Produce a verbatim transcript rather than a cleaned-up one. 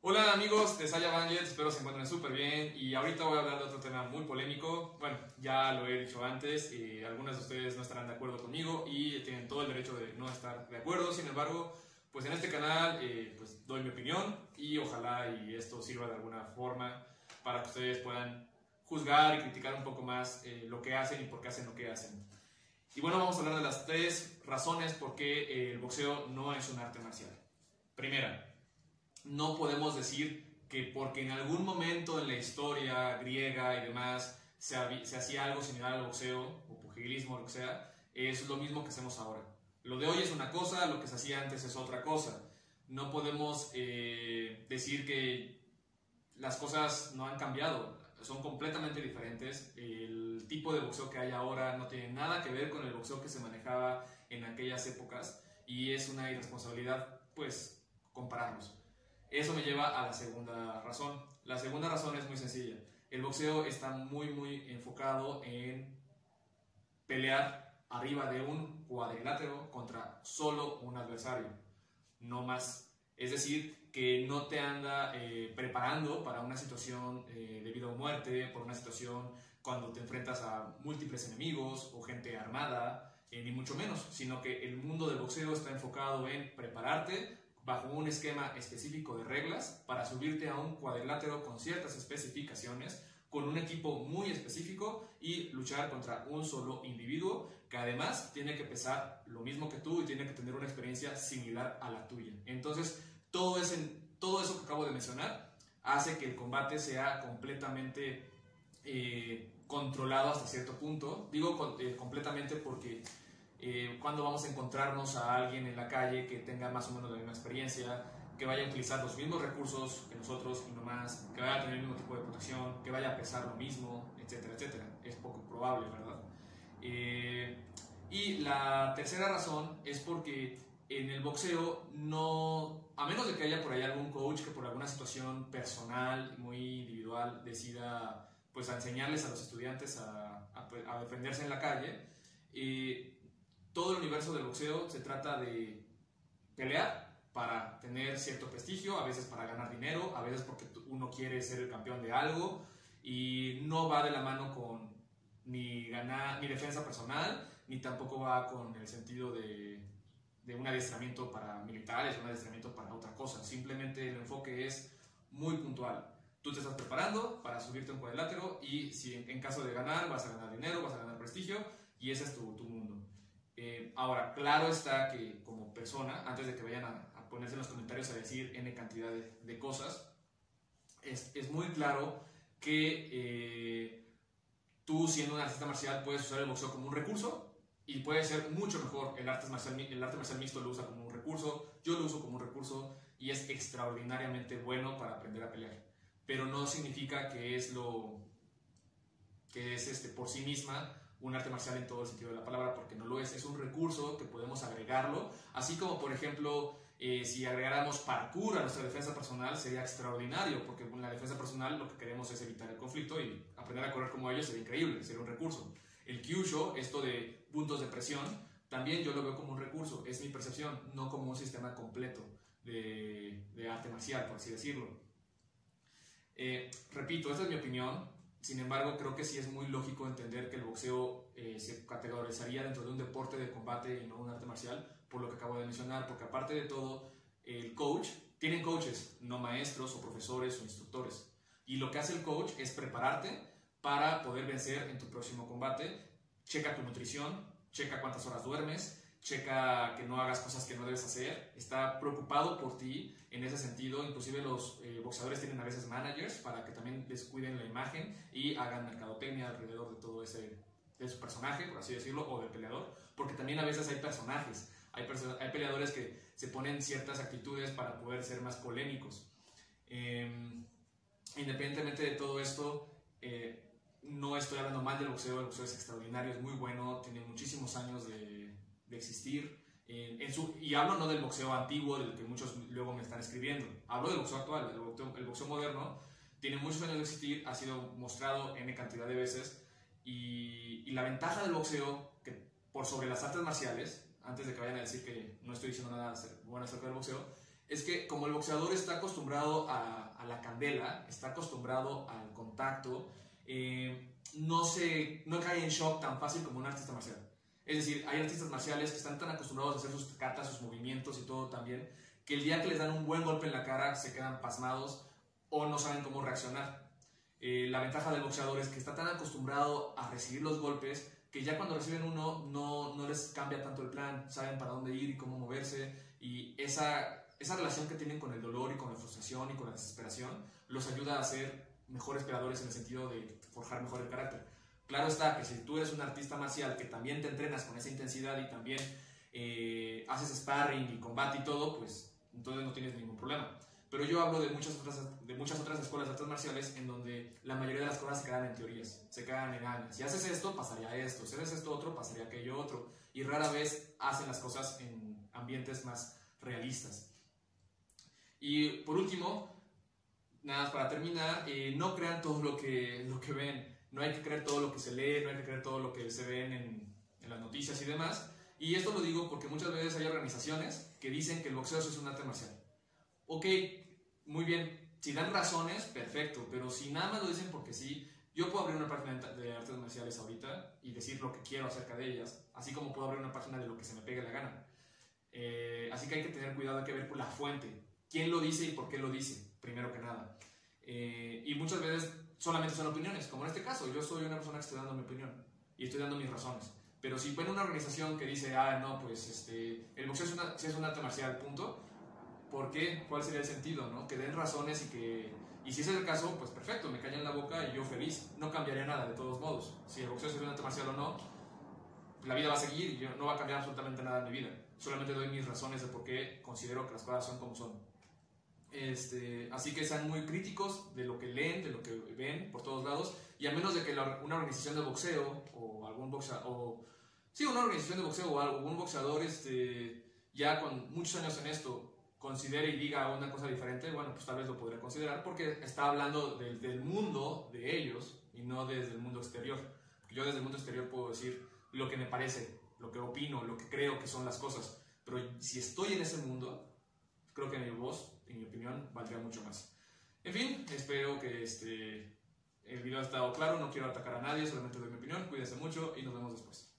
Hola amigos de Saya Banget, espero se encuentren súper bien y ahorita voy a hablar de otro tema muy polémico. Bueno, ya lo he dicho antes y algunos de ustedes no estarán de acuerdo conmigo y tienen todo el derecho de no estar de acuerdo. Sin embargo, pues en este canal eh, pues doy mi opinión y ojalá y esto sirva de alguna forma para que ustedes puedan juzgar y criticar un poco más eh, lo que hacen y por qué hacen lo que hacen. Y bueno, vamos a hablar de las tres razones por qué el boxeo no es un arte marcial. Primera, no podemos decir que porque en algún momento en la historia griega y demás se, se hacía algo similar al boxeo o pugilismo o lo que sea, es lo mismo que hacemos ahora. Lo de hoy es una cosa, lo que se hacía antes es otra cosa. No podemos eh, decir que las cosas no han cambiado, son completamente diferentes. El tipo de boxeo que hay ahora no tiene nada que ver con el boxeo que se manejaba en aquellas épocas y es una irresponsabilidad pues compararlos. Eso me lleva a la segunda razón. La segunda razón es muy sencilla. El boxeo está muy muy enfocado en pelear arriba de un cuadrilátero contra solo un adversario, no más. Es decir, que no te anda eh, preparando para una situación eh, de vida o muerte, por una situación cuando te enfrentas a múltiples enemigos o gente armada, eh, ni mucho menos, sino que el mundo del boxeo está enfocado en prepararte bajo un esquema específico de reglas para subirte a un cuadrilátero con ciertas especificaciones, con un equipo muy específico y luchar contra un solo individuo que además tiene que pesar lo mismo que tú y tiene que tener una experiencia similar a la tuya. Entonces, todo, ese, todo eso que acabo de mencionar hace que el combate sea completamente eh, controlado hasta cierto punto. Digo eh, completamente porque Eh, cuando vamos a encontrarnos a alguien en la calle que tenga más o menos la misma experiencia, que vaya a utilizar los mismos recursos que nosotros y no más, que vaya a tener el mismo tipo de protección, que vaya a pesar lo mismo, etcétera, etcétera. Es poco probable, ¿verdad? Eh, y la tercera razón es porque en el boxeo no, a menos de que haya por ahí algún coach que por alguna situación personal, muy individual, decida pues a enseñarles a los estudiantes a, a, a defenderse en la calle, eh, todo el universo del boxeo se trata de pelear para tener cierto prestigio, a veces para ganar dinero, a veces porque uno quiere ser el campeón de algo y no va de la mano con ni, ganar, ni defensa personal, ni tampoco va con el sentido de, de un adiestramiento para militares, un adiestramiento para otra cosa. Simplemente el enfoque es muy puntual. Tú te estás preparando para subirte a un cuadrilátero y si en, en caso de ganar vas a ganar dinero, vas a ganar prestigio y ese es tu, tu mundo. Eh, ahora, claro está que como persona, antes de que vayan a, a ponerse en los comentarios a decir N cantidad de, de cosas, es, es muy claro que eh, tú siendo un artista marcial puedes usar el boxeo como un recurso y puede ser mucho mejor. El arte marcial, el arte marcial mixto lo usa como un recurso, yo lo uso como un recurso y es extraordinariamente bueno para aprender a pelear. Pero no significa que es lo que es este, por sí misma un arte marcial en todo el sentido de la palabra, porque no lo es, es un recurso que podemos agregarlo, así como por ejemplo eh, si agregáramos parkour a nuestra defensa personal sería extraordinario, porque en la defensa personal lo que queremos es evitar el conflicto y aprender a correr como ellos sería increíble, sería un recurso. El kyusho, esto de puntos de presión, también yo lo veo como un recurso, es mi percepción, no como un sistema completo de, de arte marcial, por así decirlo. Eh, repito, esta es mi opinión. Sin embargo, creo que sí es muy lógico entender que el boxeo eh, se categorizaría dentro de un deporte de combate y no un arte marcial, por lo que acabo de mencionar, porque aparte de todo, el coach, tienen coaches, no maestros o profesores o instructores, y lo que hace el coach es prepararte para poder vencer en tu próximo combate. Checa tu nutrición, checa cuántas horas duermes, checa que no hagas cosas que no debes hacer, está preocupado por ti en ese sentido. Inclusive los eh, boxeadores tienen a veces managers para que también les cuiden la imagen y hagan mercadotecnia alrededor de todo ese, de su personaje, por así decirlo, o del peleador, porque también a veces hay personajes, hay, perso hay peleadores que se ponen ciertas actitudes para poder ser más polémicos. Eh, independientemente de todo esto, eh, no estoy hablando mal del boxeo, el boxeo es extraordinario, es muy bueno, tiene muchísimos años de de existir en, en su, y hablo no del boxeo antiguo del que muchos luego me están escribiendo, hablo del boxeo actual. El boxeo, el boxeo moderno tiene muchos años de existir, ha sido mostrado N cantidad de veces y, y la ventaja del boxeo que por sobre las artes marciales, antes de que vayan a decir que no estoy diciendo nada bueno acerca del boxeo, es que como el boxeador está acostumbrado a, a la candela, está acostumbrado al contacto, eh, no, se, no cae en shock tan fácil como un artista marcial. Es decir, hay artistas marciales que están tan acostumbrados a hacer sus catas, sus movimientos y todo también, que el día que les dan un buen golpe en la cara se quedan pasmados o no saben cómo reaccionar. Eh, la ventaja del boxeador es que está tan acostumbrado a recibir los golpes que ya cuando reciben uno no, no les cambia tanto el plan, saben para dónde ir y cómo moverse, y esa, esa relación que tienen con el dolor y con la frustración y con la desesperación los ayuda a ser mejores peleadores en el sentido de forjar mejor el carácter. Claro está que si tú eres un artista marcial que también te entrenas con esa intensidad y también eh, haces sparring y combate y todo, pues entonces no tienes ningún problema. Pero yo hablo de muchas otras, de muchas otras escuelas de artes marciales en donde la mayoría de las cosas se quedan en teorías, se quedan en ah, si haces esto, pasaría esto, si haces esto otro, pasaría aquello otro, y rara vez hacen las cosas en ambientes más realistas. Y por último, nada más para terminar, eh, no crean todo lo que, lo que ven, no hay que creer todo lo que se lee, no hay que creer todo lo que se ven en, en las noticias y demás, y esto lo digo porque muchas veces hay organizaciones que dicen que el boxeo es un arte marcial. Ok, muy bien, si dan razones, perfecto, pero si nada más lo dicen porque sí, yo puedo abrir una página de artes marciales ahorita y decir lo que quiero acerca de ellas, así como puedo abrir una página de lo que se me pegue la gana. Eh, así que hay que tener cuidado, hay que ver la fuente, quién lo dice y por qué lo dice, primero que nada. Eh, y muchas veces solamente son opiniones, como en este caso, yo soy una persona que estoy dando mi opinión y estoy dando mis razones. Pero si ven una organización que dice, ah, no, pues este, el boxeo es, una, sí es un arte marcial, punto. ¿Por qué? ¿Cuál sería el sentido? ¿No? Que den razones y que... Y si ese es el caso, pues perfecto, me callan la boca y yo feliz. No cambiaría nada, de todos modos. Si el boxeo es un arte marcial o no, la vida va a seguir y yo no va a cambiar absolutamente nada en mi vida. Solamente doy mis razones de por qué considero que las cosas son como son. Este, así que sean muy críticos de lo que leen, de lo que ven por todos lados. Y a menos de que la, una organización de boxeo o algún boxeador... O, sí, una organización de boxeo o algún boxeador este, ya con muchos años en esto considere y diga una cosa diferente, bueno, pues tal vez lo podría considerar porque está hablando del, del mundo de ellos y no desde el mundo exterior. Porque yo desde el mundo exterior puedo decir lo que me parece, lo que opino, lo que creo que son las cosas. Pero si estoy en ese mundo, creo que mi voz, en mi opinión, valdría mucho más. En fin, espero que este, el video ha estado claro, no quiero atacar a nadie, solamente doy mi opinión, cuídense mucho y nos vemos después.